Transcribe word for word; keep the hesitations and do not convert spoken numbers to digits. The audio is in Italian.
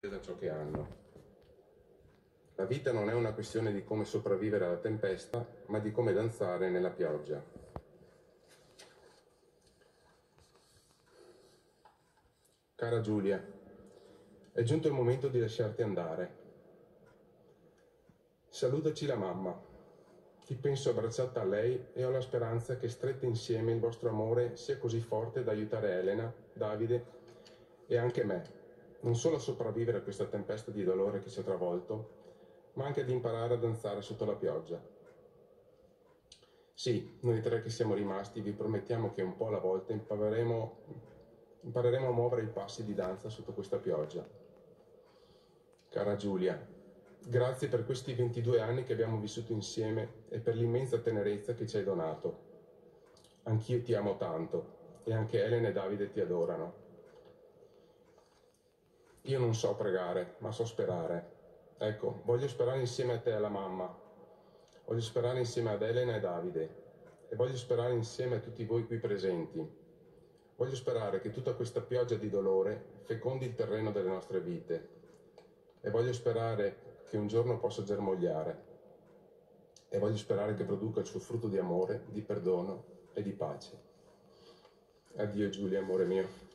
da ciò che hanno. La vita non è una questione di come sopravvivere alla tempesta, ma di come danzare nella pioggia. Cara Giulia, è giunto il momento di lasciarti andare. Salutaci la mamma. Ti penso abbracciata a lei e ho la speranza che strette insieme il vostro amore sia così forte da aiutare Elena, Davide e anche me, non solo a sopravvivere a questa tempesta di dolore che ci ha travolto, ma anche ad imparare a danzare sotto la pioggia. Sì, noi tre che siamo rimasti vi promettiamo che un po' alla volta impareremo, impareremo a muovere i passi di danza sotto questa pioggia. Cara Giulia, grazie per questi ventidue anni che abbiamo vissuto insieme e per l'immensa tenerezza che ci hai donato. Anch'io ti amo tanto e anche Elena e Davide ti adorano. Io non so pregare, ma so sperare. Ecco, voglio sperare insieme a te e alla mamma. Voglio sperare insieme ad Elena e Davide. E voglio sperare insieme a tutti voi qui presenti. Voglio sperare che tutta questa pioggia di dolore fecondi il terreno delle nostre vite. E voglio sperare che un giorno possa germogliare. E voglio sperare che produca il suo frutto di amore, di perdono e di pace. Addio Giulia, amore mio.